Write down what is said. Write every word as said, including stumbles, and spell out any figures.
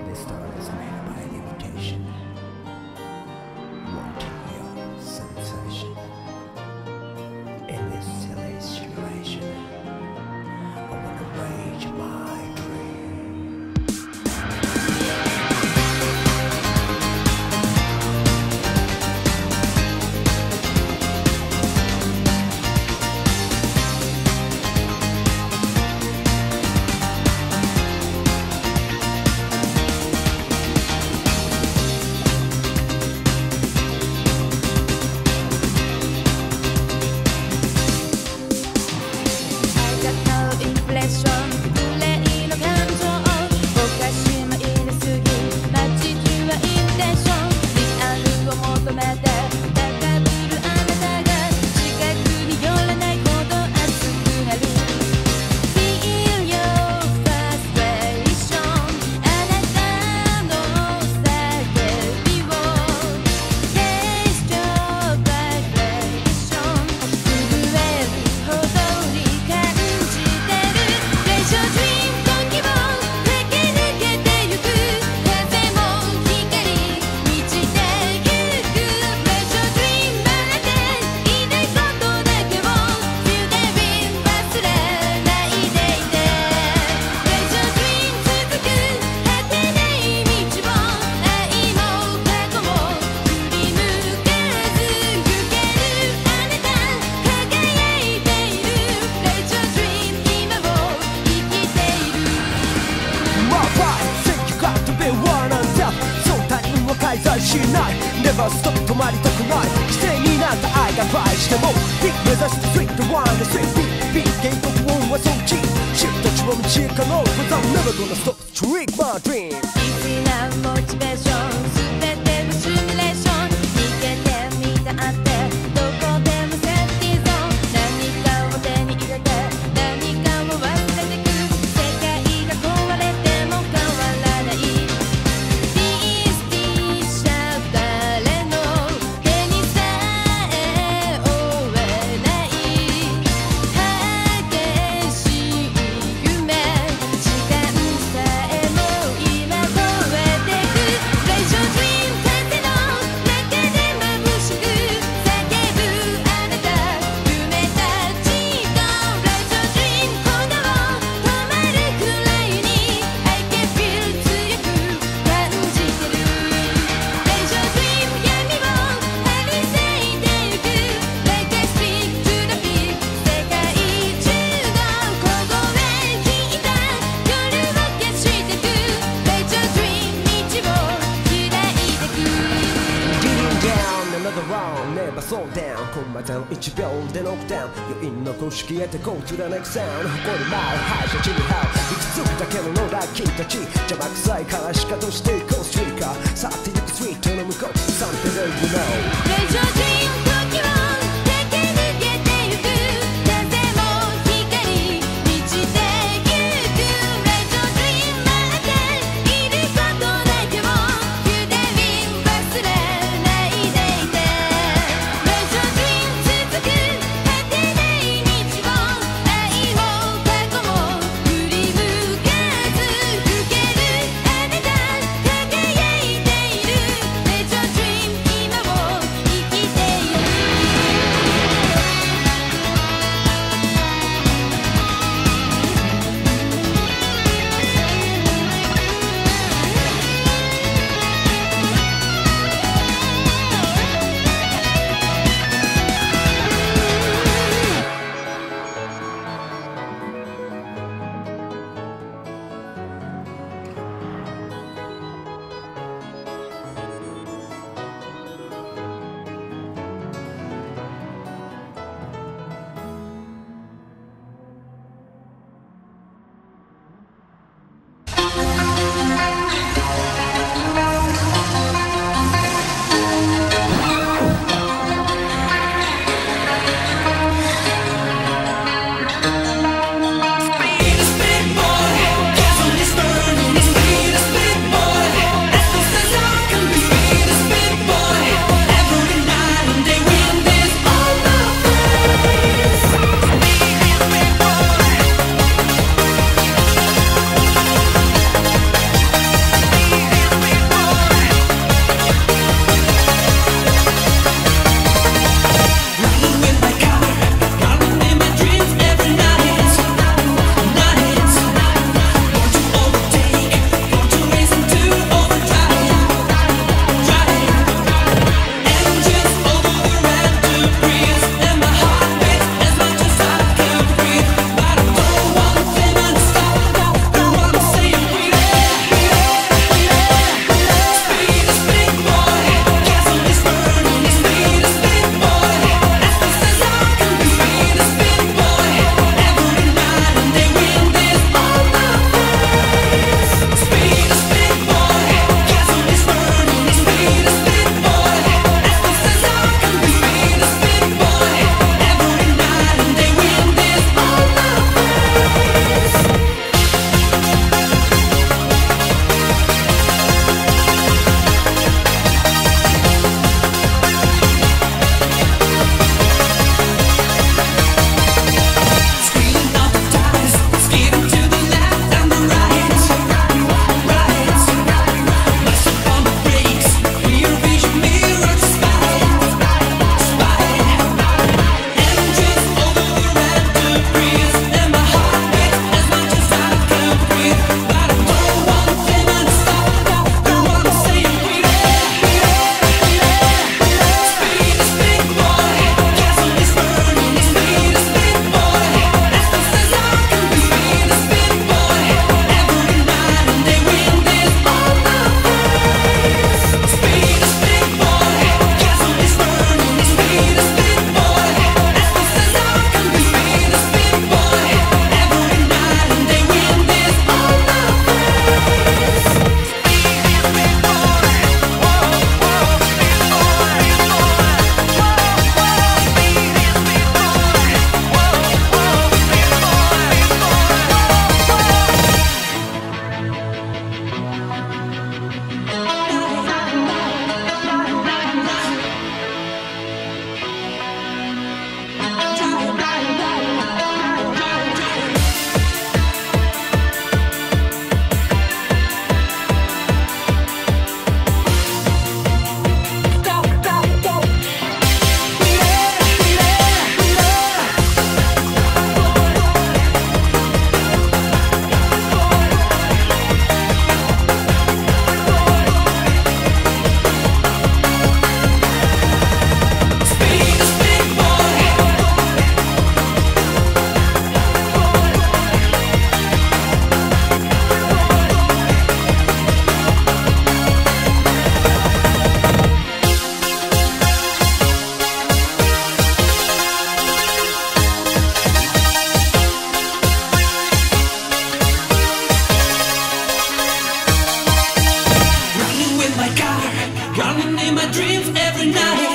This story is made by limitation, wanting your sensation. In this silly situation, I wanna rage my dream. Never stop 止まりたくない規制になった愛が倍してもビッグ目指してスイートワンでスイートビッグゲート音はそっちシフトたちは道へかの Cause I'm never gonna stop to trick my dream 必要なモチベーション全てのシミュレーション逃げてみたってどこでもセーフティーゾーン何かを手に入れて何かを忘れてく世界が壊れても変わらないディスティシャ誰の手にさえ負えない激しい夢時間さえも今超えてくレイジョードリーム風の中で眩しく叫ぶあなた夢たちとレイジョードリーム鼓動止まるくらいに I can feel 強く感じてるレイジョードリーム闇を歩いていく Like I speak to the beat 世界中の凍え引いた夜を消してくレイジョードリーム道を開いてく Getting down another round Never slow down こんまたのいちびょうでノックダウン余韻の公式へて Go to the next sound 誇り舞う敗者地に這ういくつだけの野良君たち邪魔くさいからしかとしていこうストリーカー去っていくスイートの向こう Something that you know レイジョードリーム時を駆け抜けてゆく風も光満ちてゆくレイジョードリーム待っていることだけを You the wind 忘れないでいてレイジョードリーム続く果てない道を愛も過去も振り向かず吹けるあなた輝いているレイジョードリーム今を生き every night.